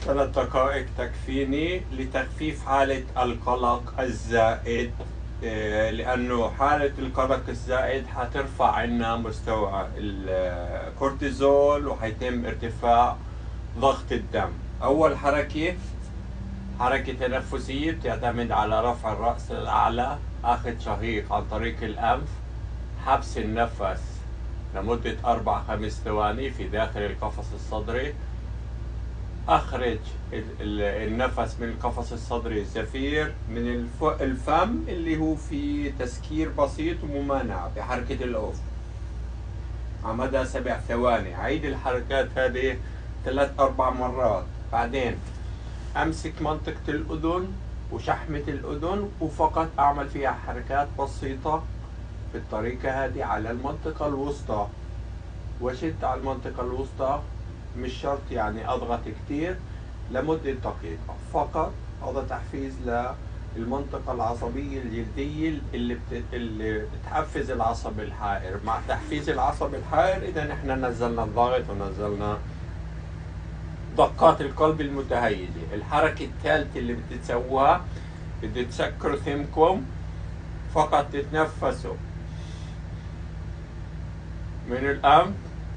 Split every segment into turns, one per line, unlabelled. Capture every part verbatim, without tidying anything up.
ثلاث دقائق تكفيني لتخفيف حالة القلق الزائد. آه، لأنه حالة القلق الزائد حترفع عنا مستوى الكورتيزول وحيتم ارتفاع ضغط الدم. أول حركة حركة تنفسية بتعتمد على رفع الرأس الأعلى، أخذ شهيق عن طريق الأنف، حبس النفس لمدة أربع خمس ثواني في داخل القفص الصدري، أخرج النفس من القفص الصدري الزفير من الفم اللي هو في تسكير بسيط وممانعة بحركة الأوف على مدى سبع ثواني. عيد الحركات هذه ثلاث أربع مرات. بعدين أمسك منطقة الأذن وشحمة الأذن وفقط أعمل فيها حركات بسيطة بالطريقة هذه على المنطقة الوسطى، وشد على المنطقة الوسطى، مش شرط يعني أضغط كتير، لمدة دقيقة فقط. هذا تحفيز للمنطقة العصبية الجلدية اللي, بت... اللي بتحفز العصب الحائر. مع تحفيز العصب الحائر إذا نحن نزلنا الضغط ونزلنا دقات القلب المتهيجة. الحركة الثالثة اللي بدي تسووها، بدي تسكروا ثمكم، فقط تتنفسوا من الأنف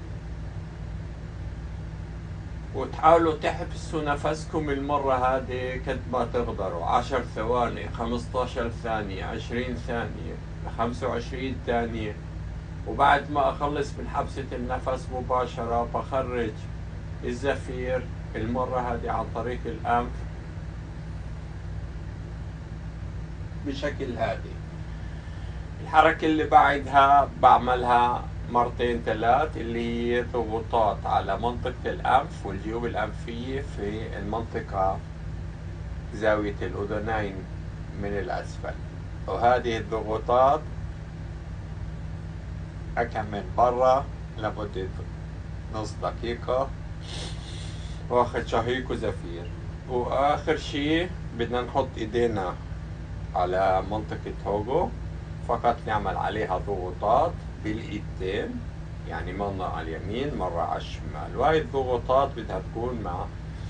وتحاولوا تحبسوا نفسكم المرة هذه قد ما تقدروا، عشر ثواني، خمسة عشر ثانية، عشرين ثانية، خمسة وعشرين ثانية. وبعد ما أخلص من حبسة النفس مباشرة بخرج الزفير المرة هذه عن طريق الأنف بشكل هادي. الحركة اللي بعدها بعملها مرتين ثلاث، اللي هي ضغوطات على منطقة الأنف والجيوب الأنفية في المنطقة زاوية الأذنين من الأسفل. وهذه الضغوطات أكمل برا لمدة نص دقيقة واخد شهيق وزفير. وآخر شي بدنا نحط إيدينا على منطقة هوجو، فقط نعمل عليها ضغوطات بالإيدين، يعني مرة على اليمين مرة على الشمال. وهي الضغوطات بدها تكون مع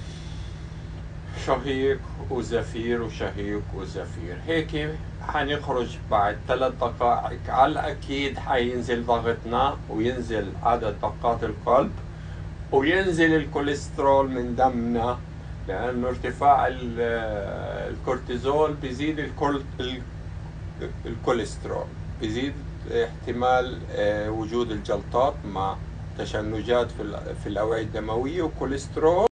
شهيق وزفير وشهيق وزفير. هيك حنخرج بعد ثلاث دقائق على الأكيد حينزل ضغطنا وينزل عدد دقات القلب وينزل الكوليسترول من دمنا، لأنه ارتفاع الكورتيزول بيزيد الكوليسترول، بيزيد احتمال وجود الجلطات مع تشنجات في الأوعية الدموية وكوليسترول.